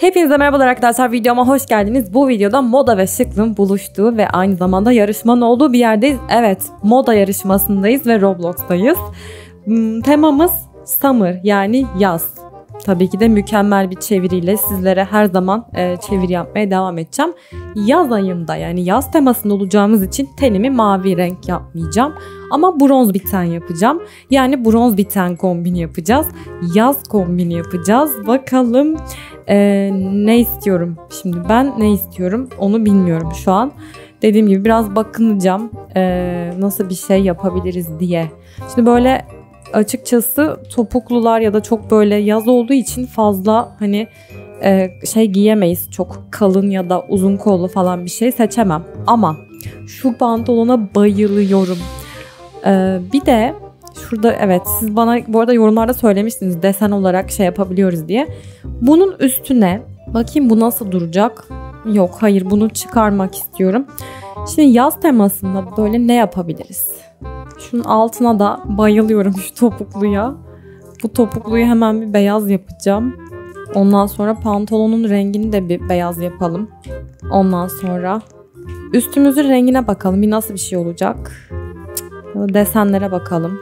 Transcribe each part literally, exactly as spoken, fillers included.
Hepinize merhabalar arkadaşlar, videoma hoş geldiniz. Bu videoda moda ve şıklığın buluştuğu ve aynı zamanda yarışmanın olduğu bir yerdeyiz. Evet, moda yarışmasındayız ve Roblox'tayız. Hmm, temamız Summer, yani yaz. Tabii ki de mükemmel bir çeviriyle sizlere her zaman e, çeviri yapmaya devam edeceğim. Yaz ayında, yani yaz temasında olacağımız için tenimi mavi renk yapmayacağım. Ama bronz bir ten yapacağım. Yani bronz bir ten kombini yapacağız. Yaz kombini yapacağız. Bakalım e, ne istiyorum. Şimdi ben ne istiyorum onu bilmiyorum şu an. Dediğim gibi biraz bakınacağım e, nasıl bir şey yapabiliriz diye. Şimdi böyle açıkçası topuklular ya da çok böyle yaz olduğu için fazla hani e, şey giyemeyiz. Çok kalın ya da uzun kollu falan bir şey seçemem. Ama şu pantolona bayılıyorum. E, bir de şurada, evet, siz bana bu arada yorumlarda söylemiştiniz desen olarak şey yapabiliyoruz diye. Bunun üstüne bakayım bu nasıl duracak? Yok, hayır, bunu çıkarmak istiyorum. Şimdi yaz temasında böyle ne yapabiliriz? Şunun altına da bayılıyorum, şu topukluya. Bu topukluyu hemen bir beyaz yapacağım. Ondan sonra pantolonun rengini de bir beyaz yapalım. Ondan sonra üstümüzün rengine bakalım. Bir nasıl bir şey olacak? Desenlere bakalım.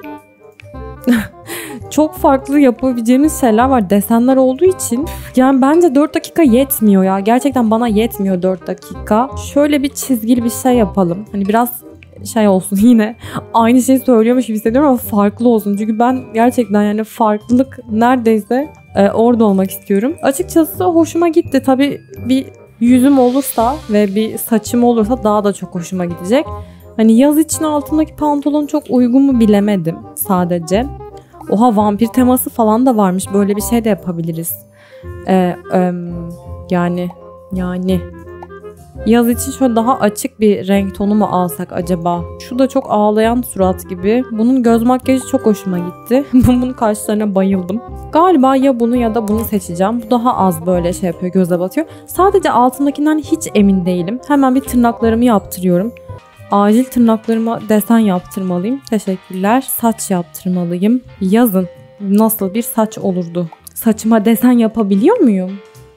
Çok farklı yapabileceğimiz şeyler var desenler olduğu için. Yani bence dört dakika yetmiyor ya. Gerçekten bana yetmiyor dört dakika. Şöyle bir çizgili bir şey yapalım. Hani biraz şey olsun, yine aynı şeyi söylüyormuş gibi hissediyorum ama farklı olsun. Çünkü ben gerçekten yani farklılık neredeyse e, orada olmak istiyorum. Açıkçası hoşuma gitti. Tabii bir yüzüm olursa ve bir saçım olursa daha da çok hoşuma gidecek. Hani yaz için altındaki pantolon çok uygun mu bilemedim sadece. Oha, vampir teması falan da varmış. Böyle bir şey de yapabiliriz. Ee, e, yani yani yaz için şöyle daha açık bir renk tonu mu alsak acaba? Şu da çok ağlayan surat gibi. Bunun göz makyajı çok hoşuma gitti. Bunun kaşlarına bayıldım. Galiba ya bunu ya da bunu seçeceğim. Bu daha az böyle şey yapıyor, göze batıyor. Sadece altındakinden hiç emin değilim. Hemen bir tırnaklarımı yaptırıyorum. Acil tırnaklarıma desen yaptırmalıyım. Teşekkürler. Saç yaptırmalıyım. Yazın nasıl bir saç olurdu? Saçıma desen yapabiliyor muyum?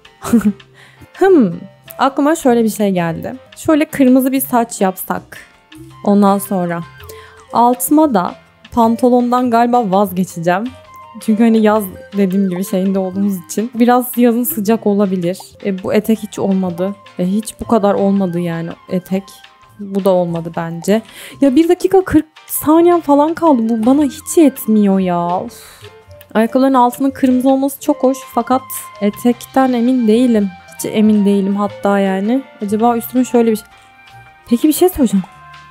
hmm. Aklıma şöyle bir şey geldi. Şöyle kırmızı bir saç yapsak. Ondan sonra altıma da pantolondan galiba vazgeçeceğim. Çünkü hani yaz dediğim gibi şeyinde olduğumuz için biraz yazın sıcak olabilir. E, bu etek hiç olmadı. E, hiç bu kadar olmadı yani etek. Bu da olmadı bence. Ya bir dakika kırk saniyem falan kaldı. Bu bana hiç yetmiyor ya. Uf. Ayakkabıların altının kırmızı olması çok hoş. Fakat etekten emin değilim. Hiç emin değilim hatta yani. Acaba üstüme şöyle bir şey... Peki bir şey söyleyeceğim.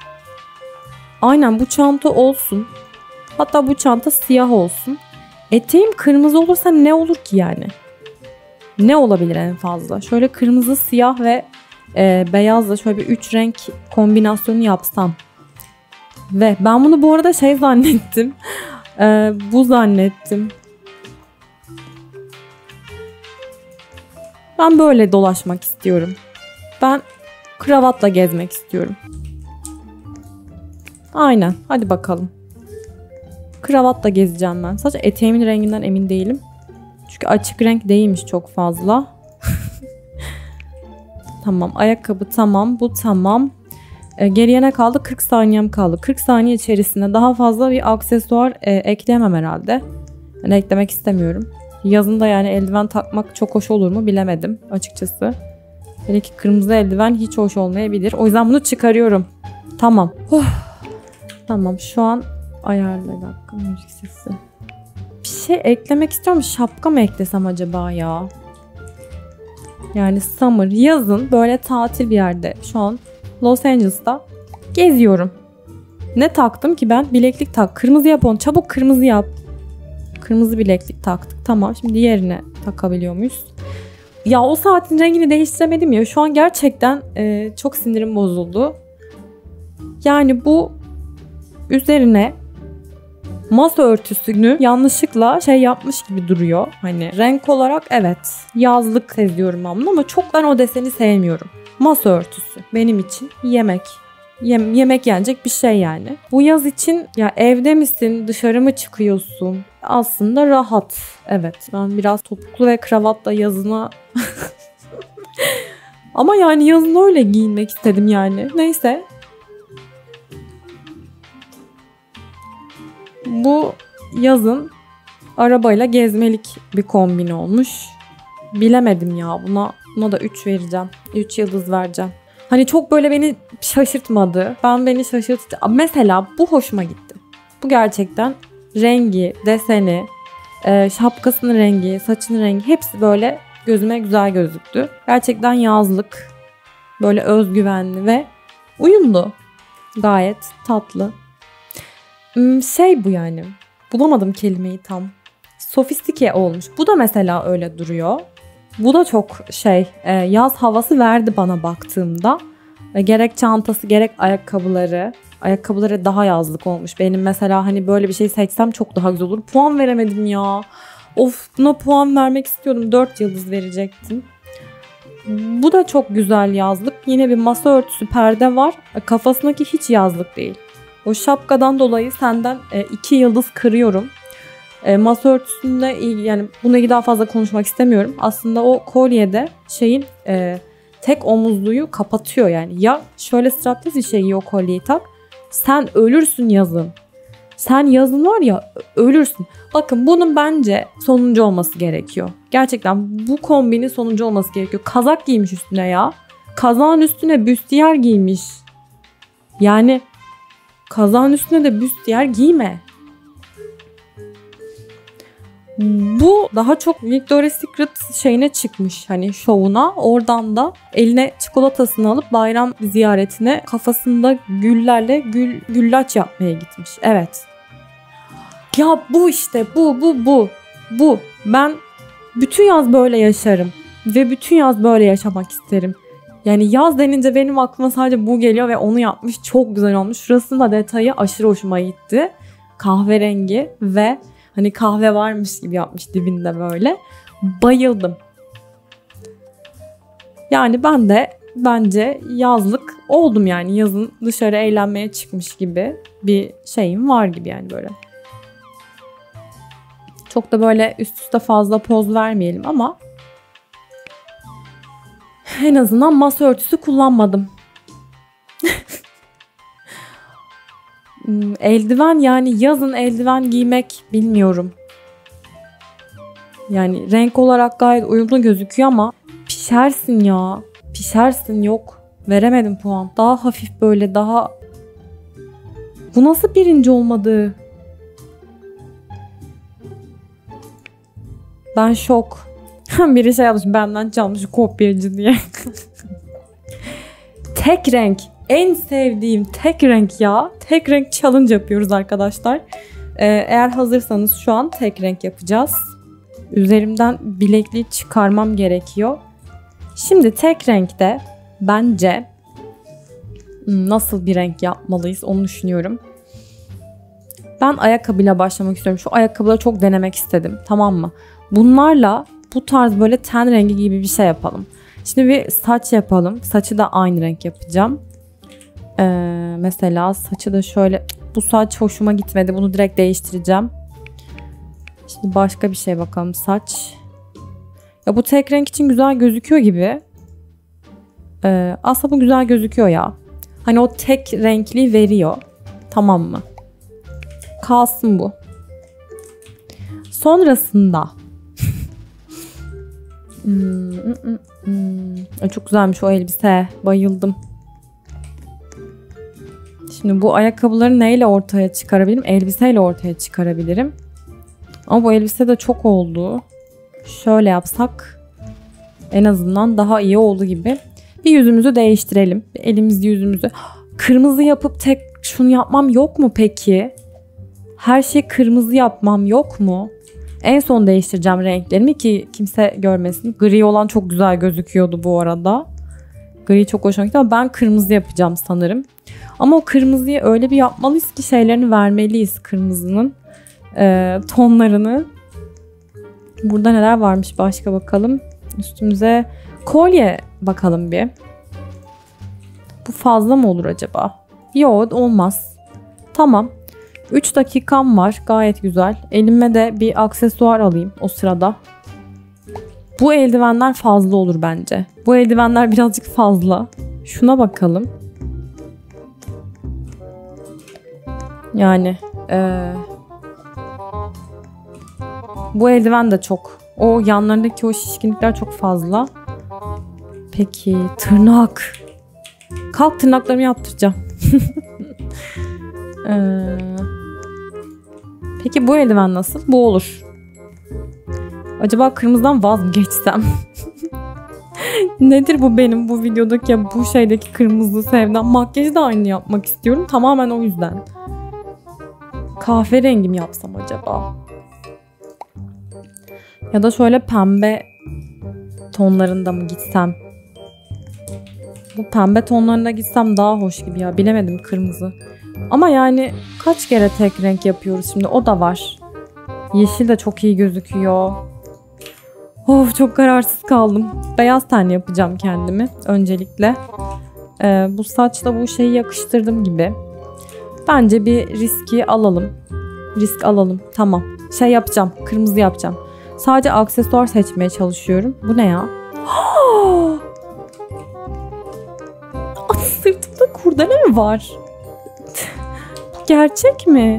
Aynen, bu çanta olsun. Hatta bu çanta siyah olsun. Eteğim kırmızı olursa ne olur ki yani? Ne olabilir en fazla? Şöyle kırmızı, siyah ve e, beyazla şöyle bir üç renk kombinasyonu yapsam. Ve ben bunu bu arada şey zannettim. e, bu zannettim. Ben böyle dolaşmak istiyorum. Ben kravatla gezmek istiyorum. Aynen. Hadi bakalım. Kravatla gezeceğim ben. Sadece eteğimin renginden emin değilim. Çünkü açık renk değilmiş çok fazla. Tamam. Ayakkabı tamam. Bu tamam. E, geriye ne kaldı? kırk saniyem kaldı. kırk saniye içerisinde daha fazla bir aksesuar e, ekleyemem herhalde. Yani eklemek istemiyorum. Yazında yani eldiven takmak çok hoş olur mu bilemedim açıkçası. Hele ki kırmızı eldiven hiç hoş olmayabilir. O yüzden bunu çıkarıyorum. Tamam. Oh. Tamam, şu an ayarlı. Bir dakika, müzik sesi. Bir şey eklemek istiyorum. Şapka mı eklesem acaba ya? Yani summer, yazın böyle tatil bir yerde. Şu an Los Angeles'ta geziyorum. Ne taktım ki ben? Bileklik tak. Kırmızı yap onu. Çabuk kırmızı yap. Kırmızı bileklik taktık. Tamam, şimdi diğerine takabiliyor muyuz? Ya o saatin rengini değiştiremedim ya. Şu an gerçekten e, çok sinirim bozuldu. Yani bu üzerine masa örtüsünü yanlışlıkla şey yapmış gibi duruyor. Hani renk olarak evet yazlık seziyorum ben bunu ama çok ben o deseni sevmiyorum. Masa örtüsü benim için yemek. Yem- yemek yenecek bir şey yani. Bu yaz için ya evde misin, dışarı mı çıkıyorsun? Aslında rahat. Evet, ben biraz topuklu ve kravatla yazına Ama yani yazın öyle giyinmek istedim yani. Neyse. Bu yazın arabayla gezmelik bir kombin olmuş. Bilemedim ya, buna buna da üç vereceğim. üç yıldız vereceğim. Hani çok böyle beni şaşırtmadı. Ben beni şaşırttı. Mesela bu hoşuma gitti. Bu gerçekten rengi, deseni, e, şapkasının rengi, saçının rengi hepsi böyle gözüme güzel gözüktü. Gerçekten yazlık, böyle özgüvenli ve uyumlu. Gayet tatlı. Şey bu yani. Bulamadım kelimeyi tam. Sofistike olmuş. Bu da mesela öyle duruyor. Bu da çok şey yaz havası verdi bana baktığımda. Gerek çantası gerek ayakkabıları. Ayakkabıları daha yazlık olmuş. Benim mesela hani böyle bir şey seçsem çok daha güzel olur. Puan veremedim ya. Of, buna puan vermek istiyordum. dört yıldız verecektim. Bu da çok güzel yazlık. Yine bir masa örtüsü, perde var. Kafasındaki hiç yazlık değil. O şapkadan dolayı senden iki yıldız kırıyorum. E, masa örtüsünde yani bununla ilgili daha fazla konuşmak istemiyorum. Aslında o kolyede şeyin e, tek omuzluyu kapatıyor yani. Ya şöyle strapless bir şey giy, o kolyeyi tak. Sen ölürsün yazın. Sen yazın var ya ölürsün. Bakın bunun bence sonuncu olması gerekiyor. Gerçekten bu kombinin sonuncu olması gerekiyor. Kazak giymiş üstüne ya. Kazağın üstüne büstiyer giymiş. Yani kazağın üstüne de büstiyer giyme. Bu daha çok Victoria's Secret şeyine çıkmış, hani şovuna. Oradan da eline çikolatasını alıp bayram ziyaretine kafasında güllerle gül, güllaç yapmaya gitmiş. Evet. Ya bu işte bu bu bu bu. Ben bütün yaz böyle yaşarım ve bütün yaz böyle yaşamak isterim. Yani yaz denince benim aklıma sadece bu geliyor ve onu yapmış. Çok güzel olmuş. Şurasının da detayı aşırı hoşuma gitti. Kahverengi ve hani kahve varmış gibi yapmış dibinde böyle. Bayıldım. Yani ben de bence yazlık oldum yani. Yazın dışarı eğlenmeye çıkmış gibi bir şeyim var gibi yani böyle. Çok da böyle üst üste fazla poz vermeyelim ama en azından masa örtüsü kullanmadım. Eldiven, yani yazın eldiven giymek bilmiyorum. Yani renk olarak gayet uyumlu gözüküyor ama pişersin ya. Pişersin, yok. Veremedim puan. Daha hafif böyle, daha... Bu nasıl birinci olmadı? Ben şok. Biri şey yapmış, benden çalmış, kopyacı diye. Tek renk. En sevdiğim tek renk ya. Tek renk challenge yapıyoruz arkadaşlar. Ee, eğer hazırsanız şu an tek renk yapacağız. Üzerimden bilekliği çıkarmam gerekiyor. Şimdi tek renkte bence nasıl bir renk yapmalıyız onu düşünüyorum. Ben ayakkabıyla başlamak istiyorum. Şu ayakkabıları çok denemek istedim. Tamam mı? Bunlarla bu tarz böyle ten rengi gibi bir şey yapalım. Şimdi bir saç yapalım. Saçı da aynı renk yapacağım. Ee, mesela saçı da şöyle, bu saç hoşuma gitmedi, bunu direkt değiştireceğim. Şimdi başka bir şey bakalım. Saç ya, bu tek renk için güzel gözüküyor gibi. Ee, aslında bu güzel gözüküyor ya, hani o tek renkli veriyor, tamam mı? Kalsın bu. Sonrasında hmm, hmm, hmm. çok güzelmiş o elbise, bayıldım. Şimdi bu ayakkabıları neyle ortaya çıkarabilirim? Elbiseyle ortaya çıkarabilirim. Ama bu elbise de çok oldu. Şöyle yapsak en azından daha iyi oldu gibi. Bir yüzümüzü değiştirelim. Bir elimizi yüzümüzü. Kırmızı yapıp tek şunu yapmam yok mu peki? Her şeyi kırmızı yapmam yok mu? En son değiştireceğim renklerimi ki kimse görmesin. Gri olan çok güzel gözüküyordu bu arada. Gri çok hoşuma gitti ama ben kırmızı yapacağım sanırım. Ama o kırmızıyı öyle bir yapmalıyız ki şeylerini vermeliyiz, kırmızının e, tonlarını. Burada neler varmış başka bakalım. Üstümüze kolye bakalım bir. Bu fazla mı olur acaba? Yok, olmaz. Tamam. üç dakikam var, gayet güzel. Elime de bir aksesuar alayım o sırada. Bu eldivenler fazla olur bence. Bu eldivenler birazcık fazla. Şuna bakalım. Yani ee, bu eldiven de çok. O yanlarındaki o şişkinlikler çok fazla. Peki tırnak. Kalk, tırnaklarımı yaptıracağım. ee, peki bu eldiven nasıl? Bu olur. Acaba kırmızıdan vaz mı geçsem? Nedir bu benim bu videodaki, bu şeydeki kırmızı sevdam? Makyajı da aynı yapmak istiyorum. Tamamen o yüzden. Kahverengi mi yapsam acaba? Ya da şöyle pembe tonlarında mı gitsem? Bu pembe tonlarına gitsem daha hoş gibi ya. Bilemedim, kırmızı. Ama yani kaç kere tek renk yapıyoruz şimdi? O da var. Yeşil de çok iyi gözüküyor. Of, çok kararsız kaldım. Beyaz ten yapacağım kendimi öncelikle. Ee, bu saçla bu şeyi yakıştırdım gibi. Bence bir riski alalım. Risk alalım. Tamam. Şey yapacağım. Kırmızı yapacağım. Sadece aksesuar seçmeye çalışıyorum. Bu ne ya? Sırtımda kurdele mi var? Bu gerçek mi?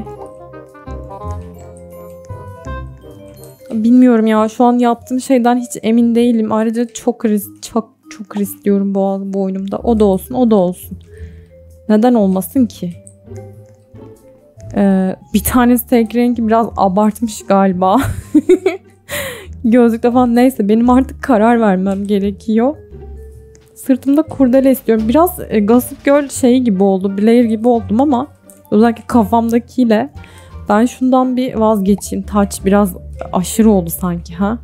Bilmiyorum ya. Şu an yaptığım şeyden hiç emin değilim. Ayrıca çok risk, çok çok risk diyorum bu, bu oyunumda. O da olsun, o da olsun. Neden olmasın ki? Ee, bir tanesi tek rengi biraz abartmış galiba. Gözlükte falan, neyse, benim artık karar vermem gerekiyor. Sırtımda kurdele istiyorum. Biraz e, Gossip Girl şeyi gibi oldu. Blair gibi oldum ama özellikle kafamdakiyle. Ben şundan bir vazgeçeyim. Taç biraz aşırı oldu sanki, ha?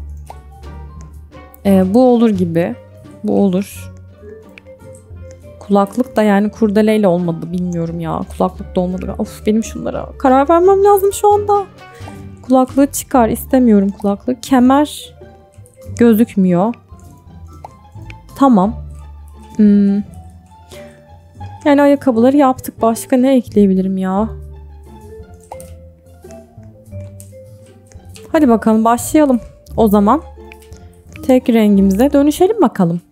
Ee, bu olur gibi. Bu olur. Kulaklık da yani kurdeleyle olmadı, bilmiyorum ya. Kulaklık da olmadı. Of, benim şunlara karar vermem lazım şu anda. Kulaklığı çıkar. İstemiyorum kulaklığı. Kemer gözükmüyor. Tamam. Hmm. Yani ayakkabıları yaptık. Başka ne ekleyebilirim ya? Hadi bakalım, başlayalım. O zaman tek rengimize dönüşelim bakalım.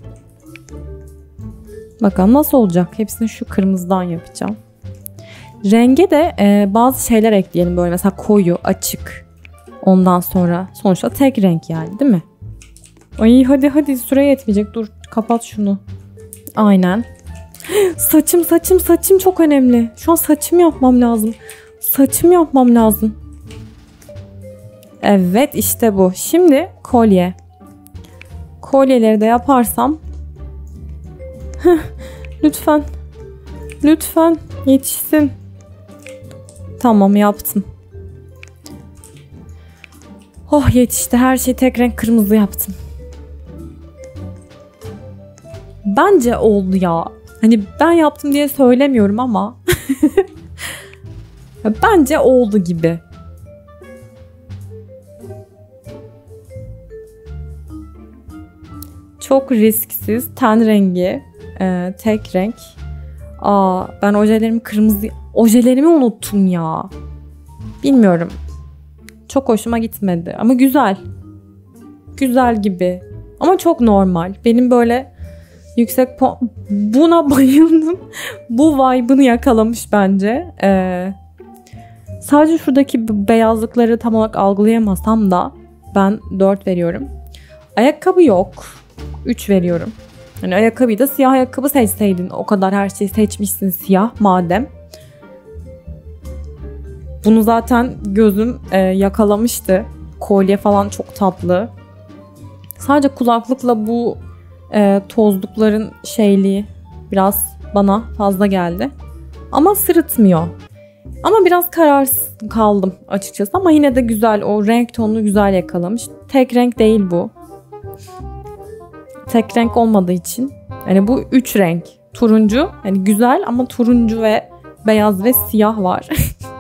Bakalım nasıl olacak. Hepsini şu kırmızıdan yapacağım. Renge de e, bazı şeyler ekleyelim, böyle mesela koyu, açık. Ondan sonra sonuçta tek renk yani, değil mi? Ay hadi hadi, süre yetmeyecek. Dur, kapat şunu. Aynen. Saçım saçım saçım çok önemli. Şu an saçımı yapmam lazım. Saçımı yapmam lazım. Evet, işte bu. Şimdi kolye. Kolyeleri de yaparsam. Lütfen. Lütfen yetişsin. Tamam, yaptım. Oh, yetişti. Her şeyi tek renk kırmızı yaptım. Bence oldu ya. Hani ben yaptım diye söylemiyorum ama. Bence oldu gibi. Çok risksiz. Ten rengi. E, tek renk. Aa, ben ojelerimi kırmızı... Ojelerimi unuttum ya. Bilmiyorum. Çok hoşuma gitmedi. Ama güzel. Güzel gibi. Ama çok normal. Benim böyle yüksek puan... Buna bayıldım. Bu vibe'ını yakalamış bence. Ee, sadece şuradaki beyazlıkları tam olarak algılayamasam da ben dört veriyorum. Ayakkabı yok. üç veriyorum. Yani ayakkabıyı da siyah ayakkabı seçseydin. O kadar her şeyi seçmişsin siyah madem. Bunu zaten gözüm e, yakalamıştı. Kolye falan çok tatlı. Sadece kulaklıkla bu e, tozlukların şeyliği biraz bana fazla geldi. Ama sırıtmıyor. Ama biraz kararsız kaldım açıkçası. Ama yine de güzel. O renk tonunu güzel yakalamış. Tek renk değil bu. Tek renk olmadığı için. Yani bu üç renk. Turuncu. Yani güzel ama turuncu ve beyaz ve siyah var.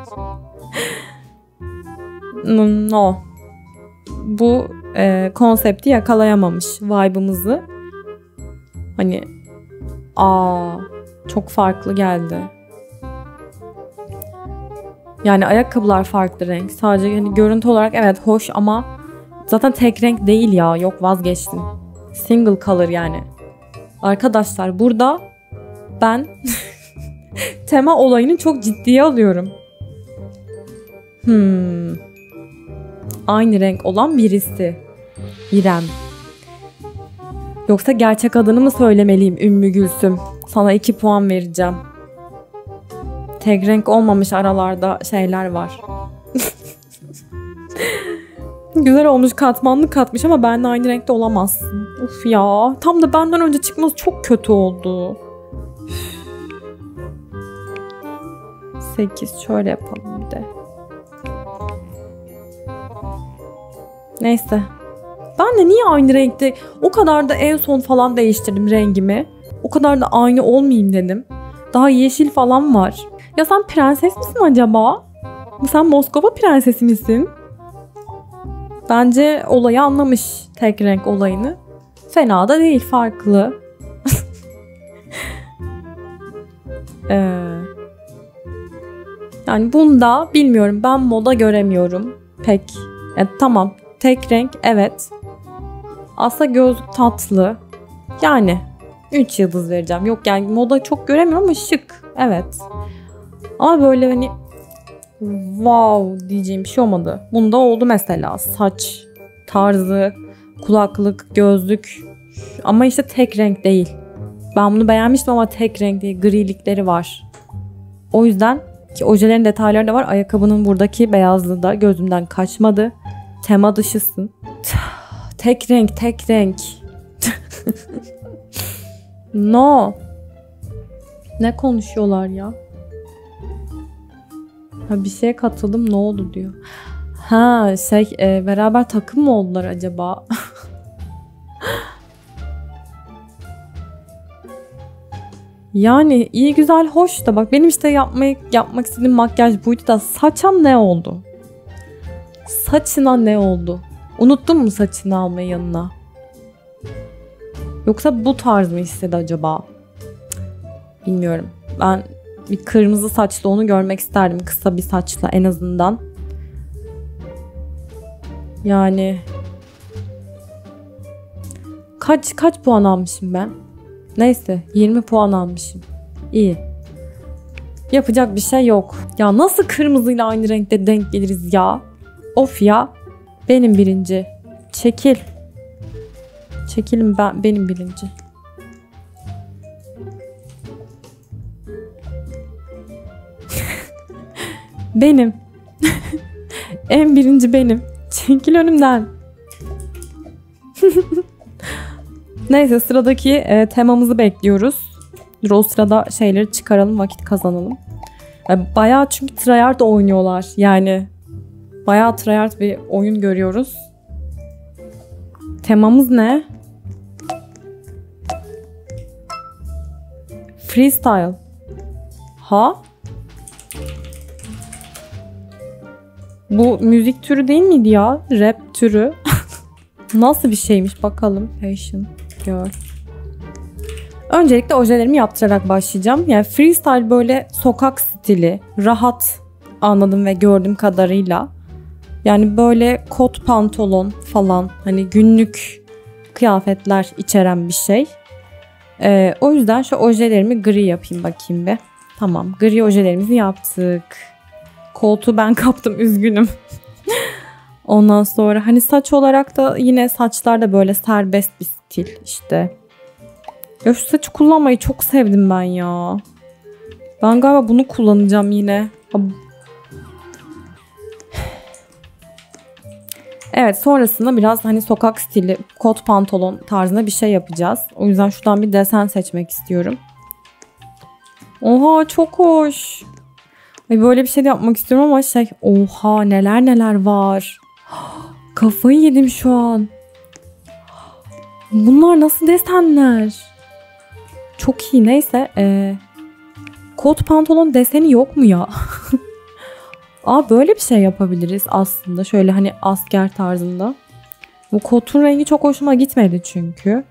No. Bu e, konsepti yakalayamamış, vibe'ımızı. Hani aa, çok farklı geldi. Yani ayakkabılar farklı renk. Sadece hani görüntü olarak evet hoş ama Zaten tek renk değil ya. Yok, vazgeçtim. Single color yani. Arkadaşlar burada ben tema olayını çok ciddiye alıyorum. Hmm. Aynı renk olan birisi. İrem. Yoksa gerçek adını mı söylemeliyim Ümmü Gülsüm? Sana iki puan vereceğim. Tek renk olmamış aralarda şeyler var. Güzel olmuş, katmanlı katmış ama benimle aynı renkte olamazsın. Uf ya, tam da benden önce çıkması çok kötü oldu. sekiz şöyle yapalım bir de. Neyse. Ben de niye aynı renkte, o kadar da en son falan değiştirdim rengimi. O kadar da aynı olmayayım dedim. Daha yeşil falan var. Ya sen prenses misin acaba? Sen Moskova prensesi misin? Bence olayı anlamış, tek renk olayını. Fena da değil, farklı. ee, yani bunda bilmiyorum, ben moda göremiyorum pek. Yani tamam, tek renk evet. Aslında gözlük tatlı. Yani üç yıldız vereceğim. Yok yani moda çok göremiyorum ama şık. Evet. Ama böyle hani wow diyeceğim bir şey olmadı. Bunda oldu mesela. Saç tarzı, kulaklık, gözlük. Ama işte tek renk değil. Ben bunu beğenmiştim ama tek renk değil. Grilikleri var. O yüzden ki ojelerin detayları da var. Ayakkabının buradaki beyazlığı da gözümden kaçmadı. Tema dışısın. Tek renk, tek renk. No. Ne konuşuyorlar ya? Ha, bir şeye katıldım, ne oldu diyor. Ha şey e, beraber takım mı oldular acaba? Yani iyi güzel hoş da bak benim işte yapmayı, yapmak istediğim makyaj buydu da saça ne oldu? Saçına ne oldu? Unuttun mu saçını almayı yanına? Yoksa bu tarz mı istedi acaba? Bilmiyorum. Ben bir kırmızı saçlı onu görmek isterdim. Kısa bir saçla en azından. Yani kaç kaç puan almışım ben? Neyse yirmi puan almışım. İyi. Yapacak bir şey yok. Ya nasıl kırmızıyla aynı renkte denk geliriz ya? Of ya. Benim birinci. Çekil. Çekilin ben benim birinci. Benim. En birinci benim. Çekil önümden. Neyse sıradaki e, temamızı bekliyoruz. Dur o sırada şeyleri çıkaralım, vakit kazanalım. E, bayağı çünkü tryhard oynuyorlar. Yani bayağı tryhard bir oyun görüyoruz. Temamız ne? Freestyle. Ha? Bu müzik türü değil miydi ya? Rap türü. Nasıl bir şeymiş bakalım. Fashion Girl. Öncelikle ojelerimi yaptırarak başlayacağım. Yani freestyle böyle sokak stili. Rahat anladım ve gördüğüm kadarıyla. Yani böyle kot pantolon falan. Hani günlük kıyafetler içeren bir şey. Ee, o yüzden şu ojelerimi gri yapayım bakayım bir. Tamam, gri ojelerimizi yaptık. Koltuğu ben kaptım, üzgünüm. Ondan sonra hani saç olarak da yine saçlar da böyle serbest bir stil işte. Ya şu saçı kullanmayı çok sevdim ben ya. Ben galiba bunu kullanacağım yine. Evet, sonrasında biraz hani sokak stili kot pantolon tarzında bir şey yapacağız. O yüzden şuradan bir desen seçmek istiyorum. Oha çok hoş. Ay böyle bir şey de yapmak istiyorum ama şey oha neler neler var. Kafayı yedim şu an. Bunlar nasıl desenler? Çok iyi, neyse. Ee, kot pantolon deseni yok mu ya? Aa böyle bir şey yapabiliriz aslında. Şöyle hani asker tarzında. Bu kotun rengi çok hoşuma gitmedi çünkü.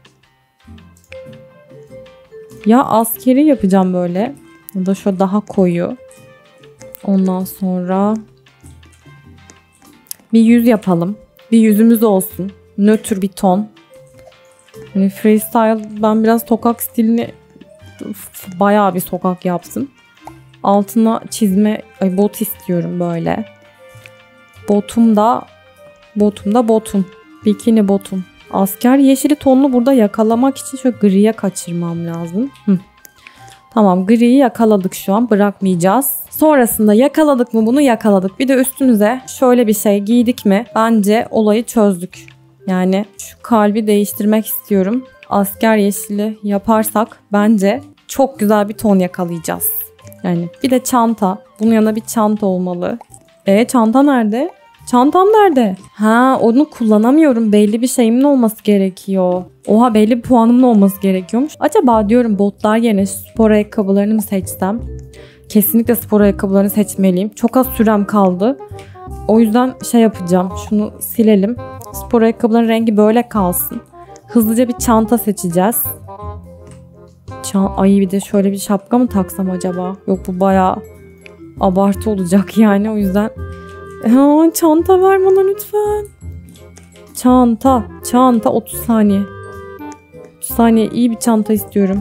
Ya askeri yapacağım böyle. Ya da şu daha koyu. Ondan sonra bir yüz yapalım. Bir yüzümüz olsun. Nötr bir ton. Hani freestyle, ben biraz sokak stilini bayağı bir sokak yaptım. Altına çizme, ay bot istiyorum böyle. Botum da botum da botum. Bikini botum. Asker yeşili tonunu burada yakalamak için şöyle griye kaçırmam lazım. Hı. Tamam, griyi yakaladık şu an, bırakmayacağız. Sonrasında yakaladık mı bunu, yakaladık. Bir de üstümüze şöyle bir şey giydik mi bence olayı çözdük. Yani şu kalbi değiştirmek istiyorum. Asker yeşili yaparsak bence çok güzel bir ton yakalayacağız. Yani bir de çanta. Bunun yanına bir çanta olmalı. E çanta nerede? Çantam nerede? Ha, onu kullanamıyorum. Belli bir şeyimin olması gerekiyor. Oha, belli bir puanımın olması gerekiyormuş. Acaba diyorum botlar yerine spor ayakkabılarını mı seçsem? Kesinlikle spor ayakkabılarını seçmeliyim. Çok az sürem kaldı. O yüzden şey yapacağım. Şunu silelim. Spor ayakkabıların rengi böyle kalsın. Hızlıca bir çanta seçeceğiz. Çan Ay, bir de şöyle bir şapka mı taksam acaba? Yok, bu bayağı abartı olacak yani, o yüzden. Ha, çanta ver bana lütfen. Çanta. Çanta otuz saniye. otuz saniye, iyi bir çanta istiyorum.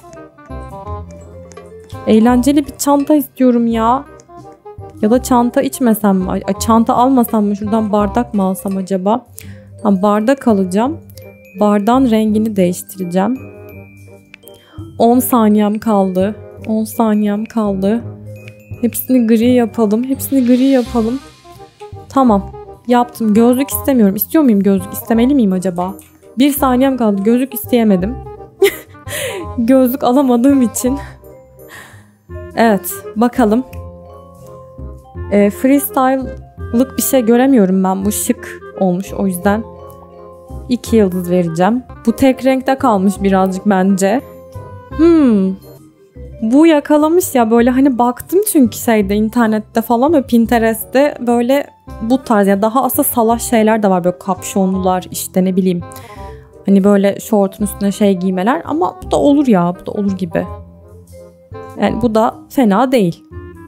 Eğlenceli bir çanta istiyorum ya. Ya da çanta içmesem mi? Ay, çanta almasam mı? Şuradan bardak mı alsam acaba? Tamam, bardak alacağım. Bardağın rengini değiştireceğim. on saniyem kaldı. on saniyem kaldı. Hepsini gri yapalım. Hepsini gri yapalım. Tamam. Yaptım. Gözlük istemiyorum. İstiyor muyum gözlük? İstemeli miyim acaba? Bir saniyem kaldı. Gözlük isteyemedim. Gözlük alamadığım için. Evet. Bakalım. E, freestyle'lık bir şey göremiyorum ben. Bu şık olmuş. O yüzden iki yıldız vereceğim. Bu tek renkte kalmış birazcık bence. Hmm. Bu yakalamış ya, böyle hani baktım çünkü şeyde, internette falan ve Pinterest'te böyle bu tarz ya, daha aslında salaş şeyler de var, böyle kapşonlular, işte ne bileyim, hani böyle şortun üstüne şey giymeler, ama bu da olur ya, bu da olur gibi. Yani bu da fena değil.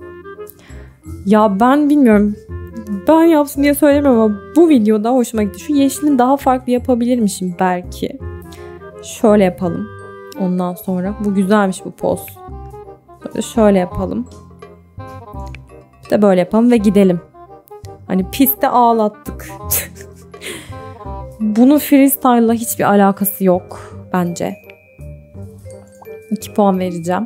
Ya ben bilmiyorum, ben yapsın diye söylemiyorum ama bu videoda hoşuma gitti. Şu yeşilini daha farklı yapabilirmişim belki. Şöyle yapalım. Ondan sonra bu güzelmiş bu poz. Böyle şöyle yapalım. İşte böyle yapalım ve gidelim. Hani piste ağlattık. Bunun freestyle'la hiçbir alakası yok bence. iki puan vereceğim.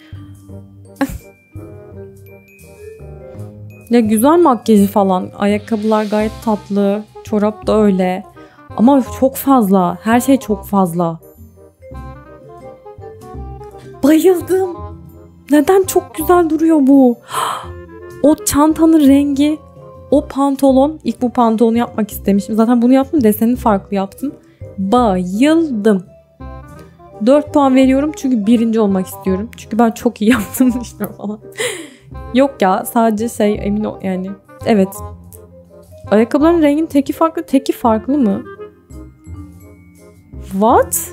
Ya güzel makyajı falan. Ayakkabılar gayet tatlı. Çorap da öyle. Ama çok fazla. Her şey çok fazla. Bayıldım. Neden çok güzel duruyor bu? O çantanın rengi, o pantolon. İlk bu pantolonu yapmak istemişim. Zaten bunu yaptım, desenini farklı yaptım. Bayıldım. dört puan veriyorum çünkü birinci olmak istiyorum. Çünkü ben çok iyi yaptığımı düşünüyorum falan. Yok ya, sadece şey, emin ol yani. Evet. Ayakkabıların renginin teki farklı. Teki farklı mı? What?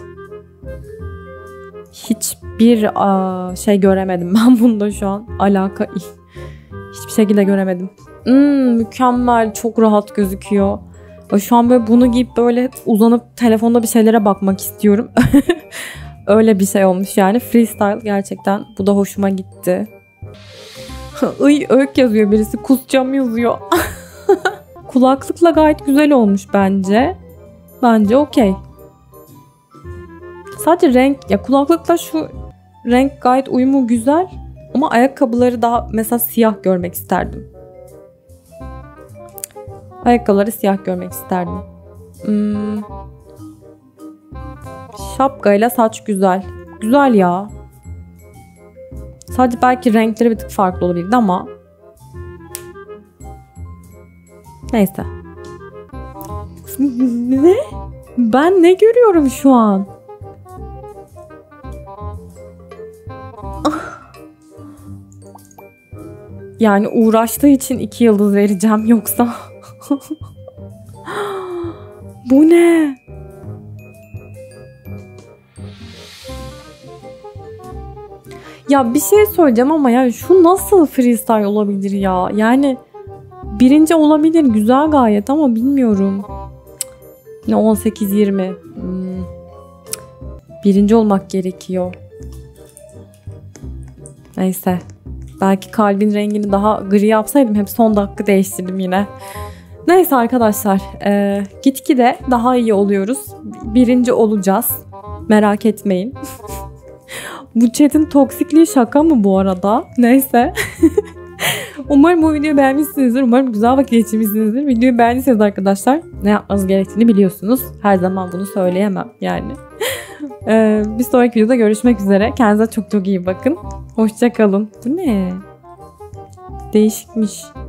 Hiçbir aa, şey göremedim ben bunda şu an. Alaka hiçbir şekilde göremedim. Hmm, mükemmel. Çok rahat gözüküyor. Şu an böyle bunu giyip böyle uzanıp telefonda bir şeylere bakmak istiyorum. Öyle bir şey olmuş yani. Freestyle gerçekten. Bu da hoşuma gitti. Iy, öykü yazıyor birisi. Kusacağım yazıyor. Kulaklıkla gayet güzel olmuş bence. Bence okey. Sadece renk, ya kulaklıkla şu renk gayet uyumu güzel. Ama ayakkabıları daha mesela siyah görmek isterdim. Ayakkabıları siyah görmek isterdim. Hmm. Şapkayla saç güzel. Güzel ya. Sadece belki renkleri bir tık farklı olabilirdi ama. Neyse. Ne? Ben ne görüyorum şu an? Yani uğraştığı için iki yıldız vereceğim, yoksa. Bu ne? Ya bir şey söyleyeceğim ama yani şu nasıl freestyle olabilir ya? Yani birinci olabilir, güzel gayet, ama bilmiyorum. Ne on sekiz yirmi. Hmm. Birinci olmak gerekiyor. Neyse. Belki kalbin rengini daha gri yapsaydım. Hep son dakika değiştirdim yine. Neyse arkadaşlar. E, gitgide daha iyi oluyoruz. Birinci olacağız. Merak etmeyin. Bu chat'in toksikliği şaka mı bu arada? Neyse. Umarım bu videoyu beğenmişsinizdir. Umarım güzel vakit geçirmişsinizdir. Videoyu beğendiyseniz arkadaşlar ne yapmanız gerektiğini biliyorsunuz. Her zaman bunu söyleyemem yani. Ee, bir sonraki videoda görüşmek üzere. Kendinize çok çok iyi bakın. Hoşça kalın. Bu ne? Değişikmiş.